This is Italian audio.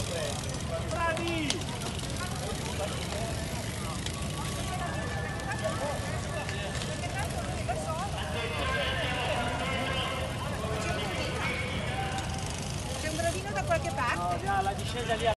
Bravi! C'è un gradino da qualche parte? No, già la discesa lì